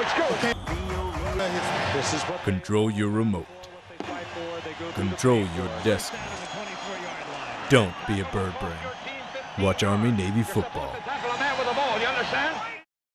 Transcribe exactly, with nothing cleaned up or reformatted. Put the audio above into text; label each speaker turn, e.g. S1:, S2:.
S1: Control your remote. Control your destiny. Don't be a bird brain. Watch Army Navy football.